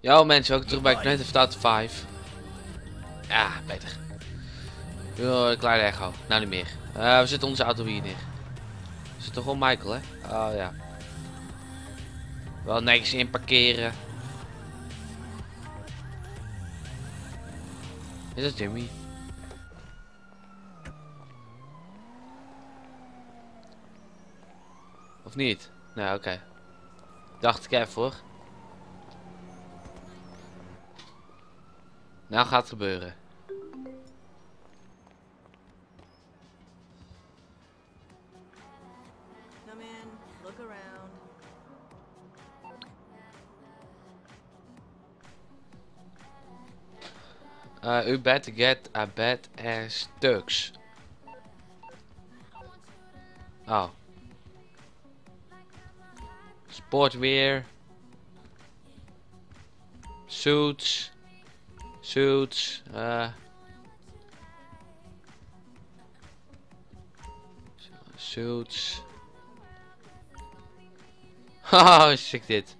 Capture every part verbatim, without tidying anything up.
Yo mensen, welkom terug bij Grand Theft Auto vijf. Ja, beter. Yo, een kleine echo. Nou niet meer. Uh, we zetten onze auto hier neer. Is het toch wel Michael, hè? Oh ja. Wel netjes in parkeren. Is dat Jimmy? Of niet? Nou, oké. Okay. Dacht ik even hoor. Nou gaat het gebeuren. Come in, look around. Uh, u better get a bed as Turks. Oh. Sportwear. Suits. Suits. Uh. Suits. Haha, sick dit.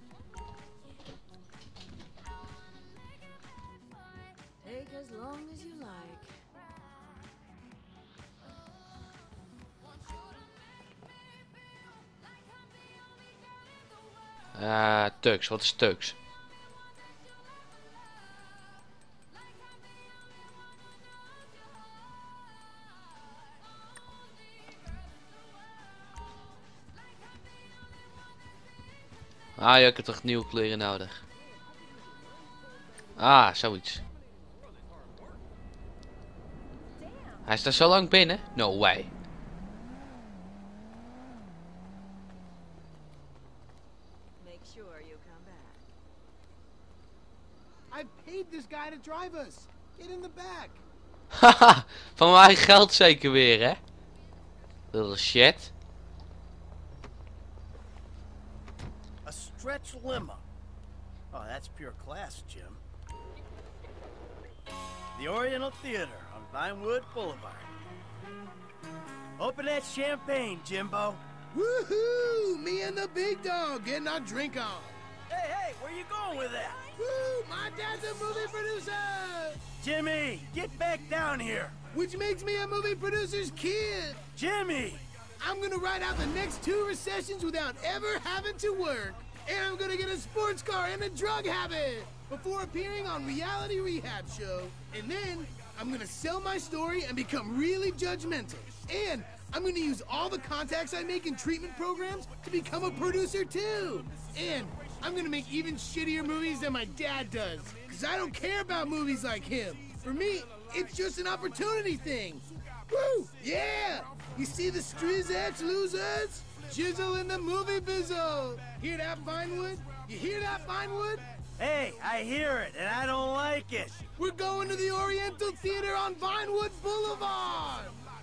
Take as long as you like. Uh, Turks, wat is Turks? Ah, je hebt toch nieuwe kleren nodig. Ah, zoiets. Hij staat zo lang binnen? No way. Make sure you come back. I paid this guy to drive us. Get in the back. Haha, van mijn eigen geld zeker weer, hè? Little shit. A stretch limo. Oh, that's pure class, Jim. The Oriental Theater on Vinewood Boulevard. Open that champagne, Jimbo. Woohoo! Me and the big dog getting our drink on. Hey, hey, where you going with that? Woo! My dad's a movie producer! Jimmy, get back down here. Which makes me a movie producer's kid. Jimmy! I'm gonna ride out the next two recessions without ever having to work. And I'm gonna get a sports car and a drug habit before appearing on Reality Rehab Show. And then I'm gonna sell my story and become really judgmental. And I'm gonna use all the contacts I make in treatment programs to become a producer too. And I'm gonna make even shittier movies than my dad does. Cause I don't care about movies like him. For me, it's just an opportunity thing. Woo! Yeah! You see the Strizettes, losers? Jizzle in the movie bizzle. Hear that, Vinewood? You hear that, Vinewood? Hey, I hear it, and I don't like it. We're going to the Oriental Theater on Vinewood Boulevard.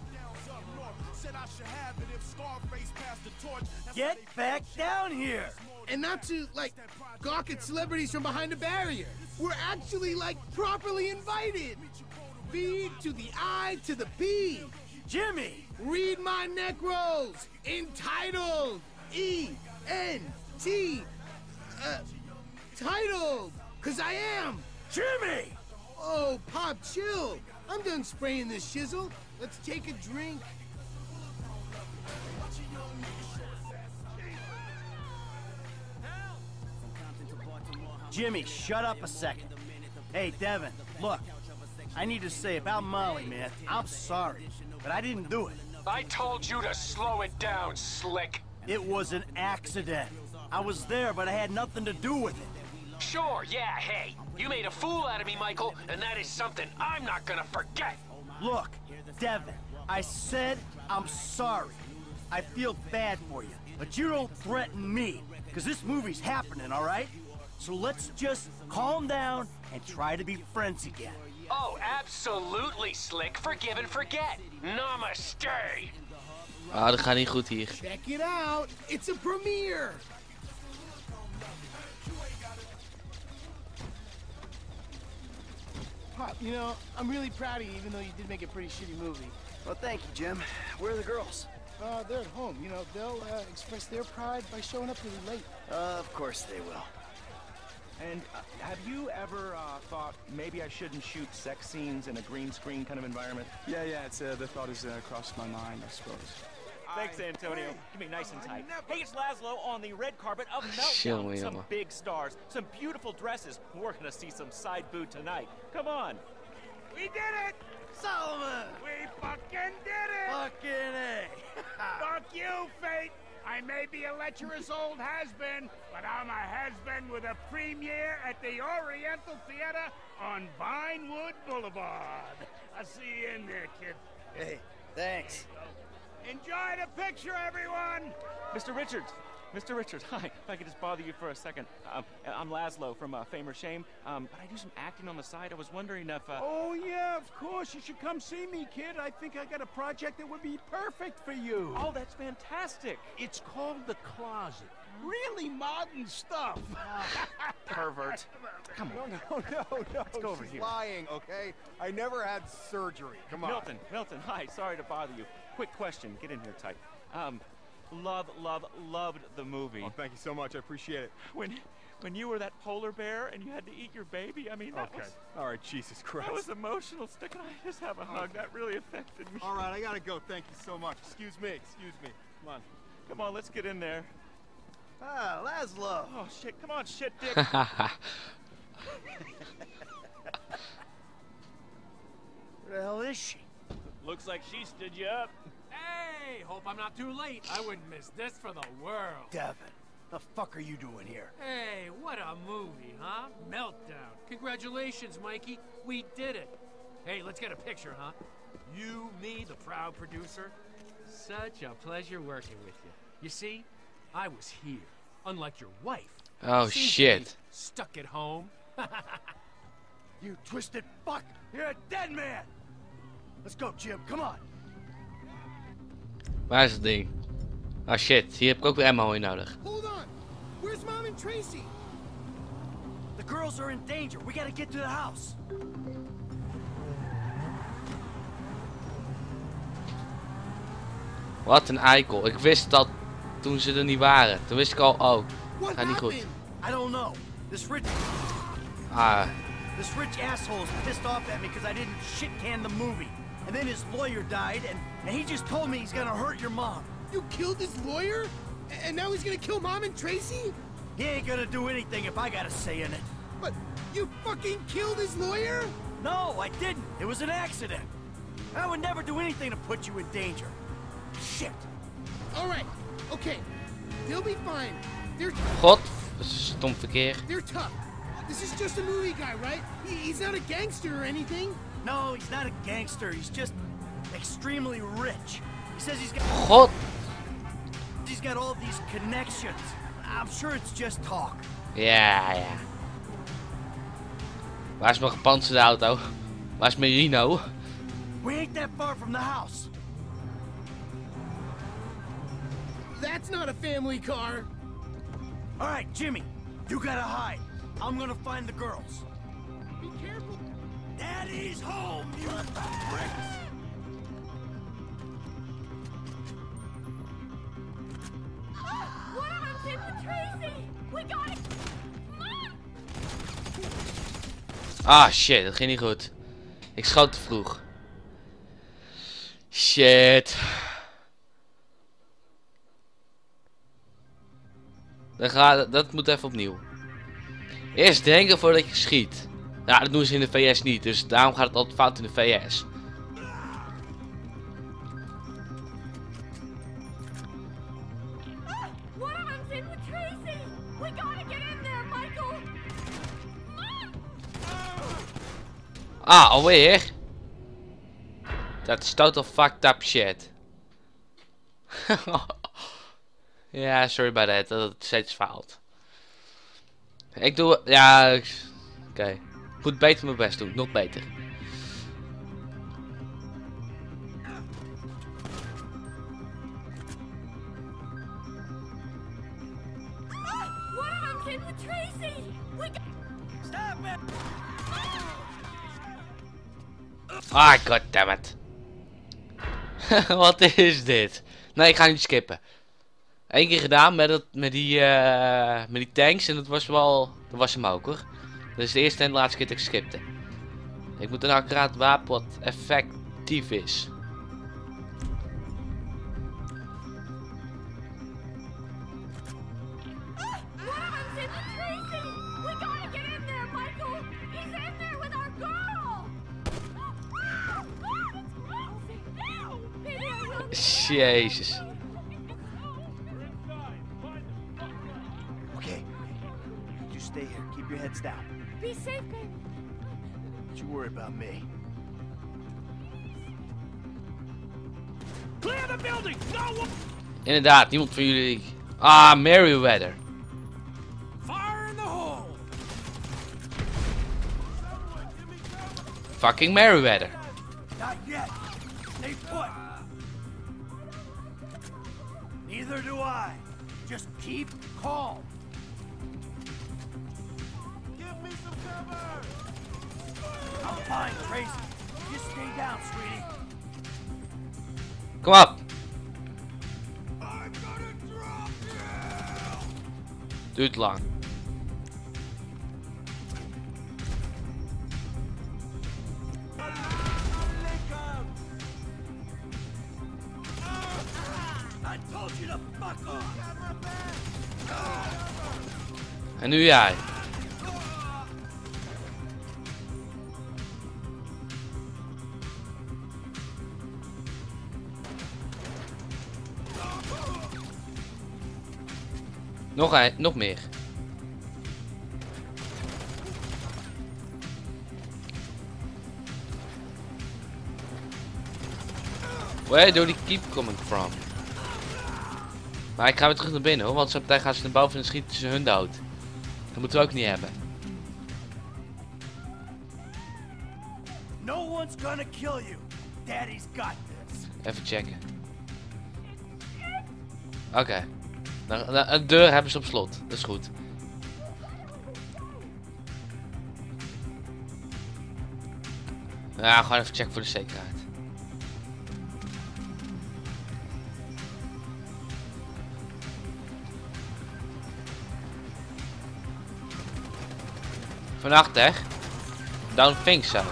Get back down here. And not to, like, gawk at celebrities from behind a barrier. We're actually, like, properly invited. V to the I to the P. Jimmy! Read my neck rolls. Entitled. E N T. Uh, titled. Cause I am. Jimmy! Oh, Pop, chill. I'm done spraying this shizzle. Let's take a drink. Jimmy, shut up a second. Hey, Devin, look. I need to say about Molly, man. I'm sorry, but I didn't do it. I told you to slow it down, Slick. It was an accident. I was there, but I had nothing to do with it. Sure, yeah, hey. You made a fool out of me, Michael, and that is something I'm not gonna forget. Look, Devin, I said I'm sorry. I feel bad for you, but you don't threaten me, because this movie's happening, all right? So let's just calm down and try to be friends again. Oh, absolutely, Slick. Forgive and forget. Namaste. Ah, dat gaat niet goed hier. Check it out. It's a premiere. Pop, you know, I'm really proud of you, even though you did make a pretty shitty movie. Well, thank you, Jim. Where are the girls? Uh, they're at home. You know, they'll uh, express their pride by showing up really late. Uh, of course they will. And uh, have you ever uh, thought maybe I shouldn't shoot sex scenes in a green screen kind of environment? Yeah, yeah, it's uh, the thought has uh, crossed my mind, I suppose. Thanks, Antonio. Give me nice and tight. Hey, it's Laszlo on the red carpet of Jongen, Meltdown. Some jongen. big stars, some beautiful dresses. We're gonna see some side boob tonight. Come on. We did it! Solomon! We fucking did it! Fucking A! Fuck you, fate! I may be a lecherous old has-been, but I'm a has-been with a premiere at the Oriental Theater on Vinewood Boulevard. I'll see you in there, kid. Hey, thanks. Enjoy the picture, everyone! Mister Richards. Mister Richards, hi. If I could just bother you for a second. Um, I'm Laszlo from uh, Fame or Shame, um, but I do some acting on the side. I was wondering if... Uh... Oh, yeah, of course. You should come see me, kid. I think I got a project that would be perfect for you. Oh, that's fantastic. It's called The Closet. Really modern stuff. Pervert. Come on. No, no, no, no. Let's go over She's here. lying, okay? I never had surgery. Come on. Milton, Milton, hi. Sorry to bother you. Quick question. Get in here tight. Um, love, love, loved the movie. Oh, thank you so much. I appreciate it. When, when you were that polar bear and you had to eat your baby, I mean, that Okay. was... All right, Jesus Christ. That was emotional. Can I just have a hug? That really affected me. All right, I gotta go. Thank you so much. Excuse me. Excuse me. Come on. Come on, let's get in there. Ah, Laszlo. Oh, shit. Come on, shit, dick. Where the hell is she? Looks like she stood you up. Hey, hope I'm not too late. I wouldn't miss this for the world. Devin, the fuck are you doing here? Hey, what a movie, huh? Meltdown. Congratulations, Mikey. We did it. Hey, let's get a picture, huh? You, me, the proud producer. Such a pleasure working with you. You see, I was here, unlike your wife. Oh Seems to shit. be stuck at home. You twisted fuck! You're a dead man! Let's go, Jim. Come on. Waar is het ding? Ah shit, hier heb ik ook weer ammo in nodig. Hold on. Where's Mom and Tracy? The girls are in danger. We gotta get to the house. Wat een eikel. Ik wist het al toen ze er niet waren. Toen wist ik al, oh, What gaat niet goed. happened? I don't know. This rich, Ah, this rich asshole is pissed off at me because I didn't shit can the movie. And then his lawyer died, and, and he just told me he's gonna hurt your mom. You killed his lawyer? A- And now he's gonna kill Mom and Tracy? He ain't gonna do anything if I got a say in it. But you fucking killed his lawyer? No, I didn't. It was an accident. I would never do anything to put you in danger. Shit. All right. Okay. They'll be fine. They're god, stom verkeer. they're tough. This is just a movie guy, right? He, he's not a gangster or anything. No, he's not a gangster. He's just extremely rich. He says he's got God, he's got all these connections. I'm sure it's just talk. ja, ja. Waar is mijn gepantserde auto? Waar is mijn Rino? We ain't that far from the house. That's not a family car. All right, Jimmy, you gotta hide. I'm gonna find the girls. Be careful. Daddy's home, you bricks. What happened with Tracy? We got it. Mom! Ah shit, dat ging niet goed. Ik schoot te vroeg. Shit. Dan gaat, dat moet even opnieuw. Eerst denken voordat je schiet. Ja, dat doen ze in de V S niet, dus daarom gaat het altijd fout in de V S. What happened with Tracy? We gotta get in there, Michael! Mom! Ah, alweer? Dat is total fucked up shit. Ja, sorry bij dat, dat het steeds faalt. Ik doe... Ja, ik- oké. Okay. Ik moet beter mijn best doen, nog beter. What happened with Tracy? We got... Stop it! Ah, goddammit. Wat is dit? Nee, ik ga niet skippen. Eén keer gedaan met, het, met, die, eh, met die tanks en dat was wel Dat was hem ook hoor. Dat is de eerste en de laatste keer dat ik skipte. Ik moet een accuraat wapen wat effectief is. Jezus. Okay. You stay here. Keep your heads down. Be safe, baby. Don't you worry about me. Clear the building! No one! Inderdaad, niemand van jullie. Ah, Merryweather. Fire in the hole! Fucking Merryweather. Not yet. Stay put. Neither do I. Just keep calm. Give me some cover. I'm fine, Tracy. Just stay down, sweetie. Kom op. I'm gonna drop you! Duurt lang. I told you to fuck off! En nu jij. Nog een, nog meer. Where do they keep coming from? Maar ik ga weer terug naar binnen hoor, want zo meteen gaan ze naar boven en schieten ze hun dood. Dat moeten we ook niet hebben. No one's gonna kill you. Daddy's got this. Even checken. Oké. Okay. Een deur hebben ze op slot. Dat is goed. Ja, gewoon even checken voor de zekerheid. Vannacht hè? Don't think so.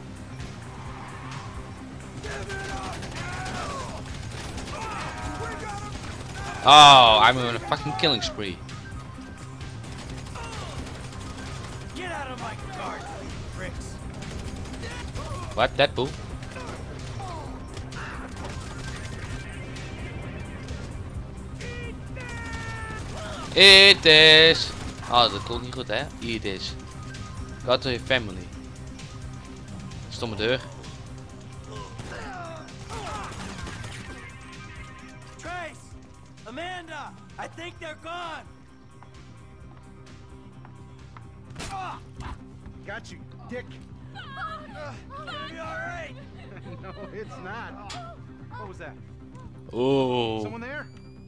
Oh, I'm on a fucking killing spree. Get out of my garden, pricks. What? Deadpool? It is. Oh, dat komt niet goed hè? It is. Go to your family. Stomme deur. Trace! Amanda! I think they're gone! Got you, dick. Uh, it'll be alright! No, it's not. What was that? Oh. Someone there?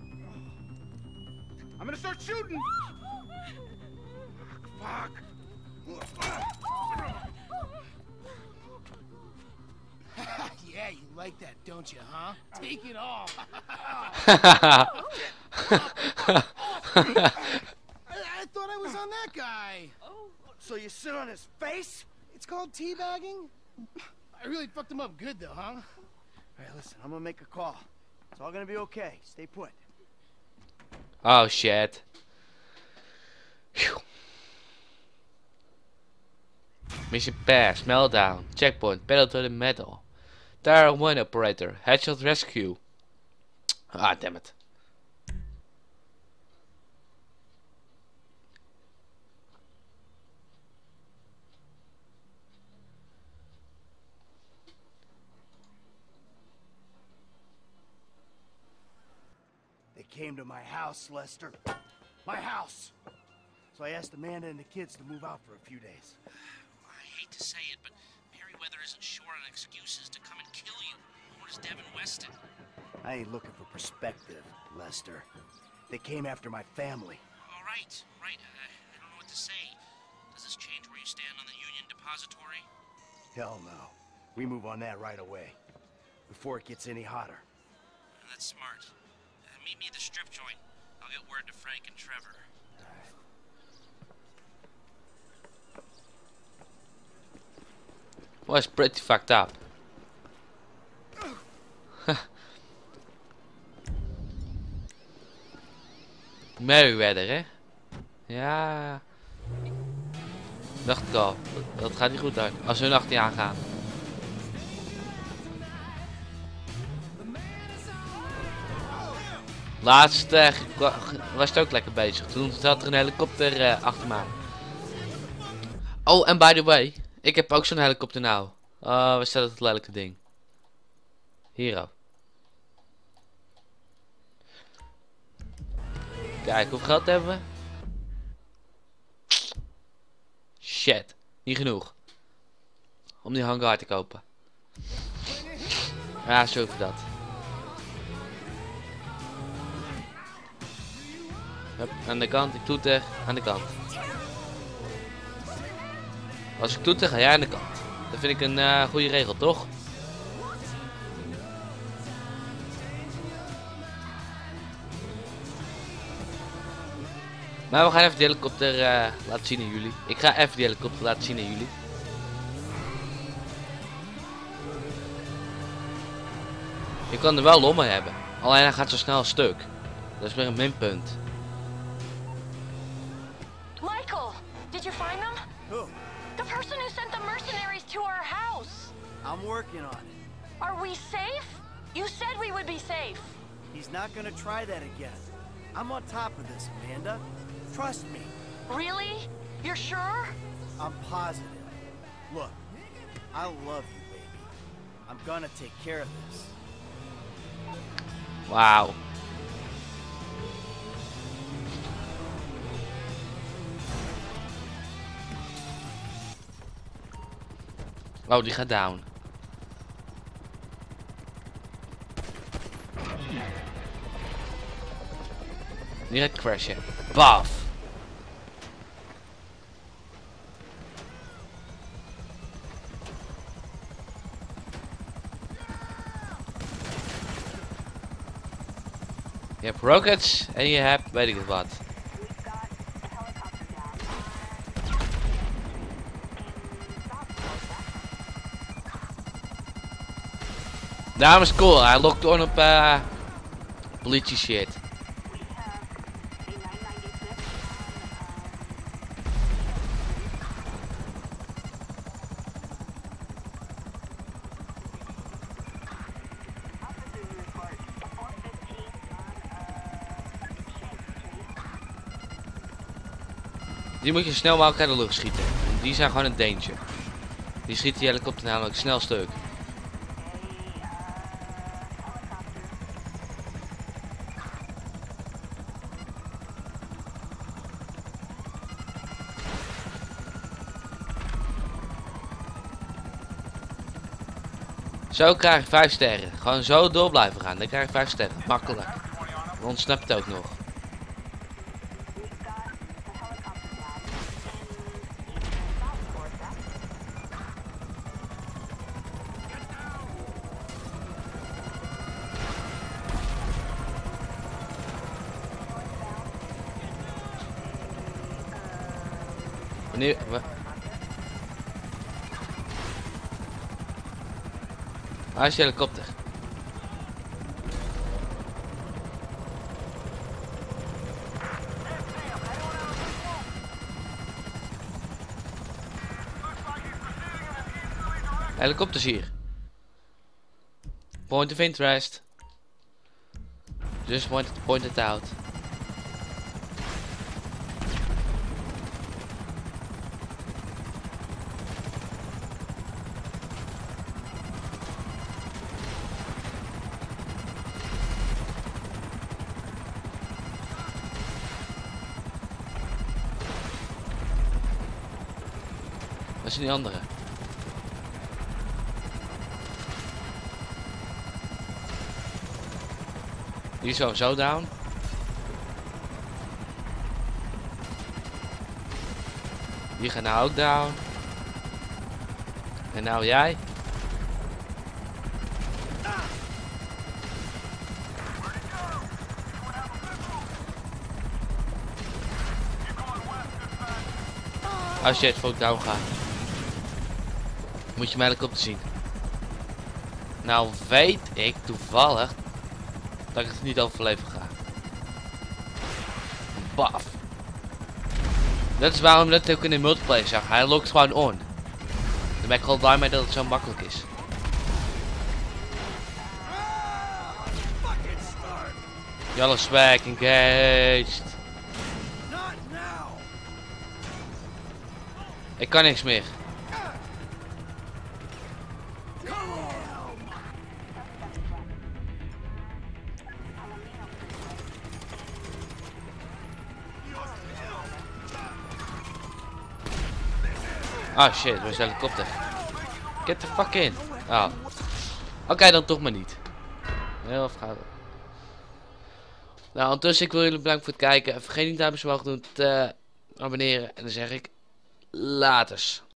I'm gonna start shooting! Fuck! Yeah, you like that, don't you, huh? Take it off. I, I thought I was on that guy. Oh, so you sit on his face? It's called teabagging. I really fucked him up good, though, huh? Alright, listen, I'm gonna make a call. It's all gonna be okay. Stay put. Oh shit. Phew. Mission pass, meltdown, checkpoint, pedal to the metal. Tower one operator, headshot rescue. Ah, damn it. They came to my house, Lester. My house! So I asked Amanda and the kids to move out for a few days. I hate to say it, but Merryweather isn't short on excuses to come and kill you. Nor is Devin Weston. I ain't looking for perspective, Lester. They came after my family. All right, right. Uh, I don't know what to say. Does this change where you stand on the Union Depository? Hell no. We move on that right away. Before it gets any hotter. Uh, that's smart. Uh, meet me at the strip joint. I'll get word to Frank and Trevor. Was pretty fucked up. Merryweather, hè? Ja. Dacht ik al. Dat, dat gaat niet goed uit. Als we hun achter je aangaan. Laatst uh, was het ook lekker bezig. Toen zat er een helikopter uh, achter me aan. Oh, en by the way. Ik heb ook zo'n helikopter nou. Oh, waar staat dat lelijke ding? Hier ook. Kijk, hoeveel geld hebben we? Shit, niet genoeg. Om die hangar te kopen. Ja, zo voor dat. Hup, aan de kant, ik toeter, aan de kant. Als ik toeter, ga jij aan de kant. Dat vind ik een uh, goede regel, toch? Maar we gaan even die helikopter uh, laten zien aan jullie. Ik ga even die helikopter laten zien aan jullie. Je kan er wel lol mee hebben. Alleen hij gaat zo snel stuk. Dat is weer een minpunt. Michael, did you find them? Who? The person who sent the mercenaries to our house. I'm working on it. Are we safe? You said we would be safe. He's not gonna try that again. I'm on top of this, Amanda. Trust me. Really? You're sure? I'm positive. Look, I love you, baby. I'm gonna take care of this. Wauw. Oh, die gaat down. Die gaat crashen. Baf. Je hebt rockets en je hebt weet ik het wat. Daarom is cool, hij lokt on op uh, politie shit. Die moet je snel mogelijk uit de lucht schieten. Die zijn gewoon een danger. Die schiet die helikopter namelijk snel stuk. Zo krijg je vijf sterren. Gewoon zo door blijven gaan. Dan krijg je vijf sterren. Makkelijk. Dan ontsnapt het ook nog. Wanneer... Waar is je helikopter? Helikopters hier. Point of interest. Just wanted to point it out. Wat is die andere? Die is zo, zo down. Die gaat nou ook down. En nou jij. Oh shit, voor ik down ga. Moet je mijn helikopter zien. Nou weet ik toevallig dat ik het niet overleven ga. Baf. Dat is waarom ik dat ook in de multiplayer zag. Hij lokt gewoon on. Dan ben ik gewoon blij mee dat het zo makkelijk is. Yellow swag engaged. Ik kan niks meer. Ah shit, waar is de helikopter? Get the fuck in. Oh. Oké, okay, dan toch maar niet. Heel even. Nou, ondertussen ik wil jullie bedanken voor het kijken. Vergeet niet duimpjes omhoog doen te abonneren. En dan zeg ik laters.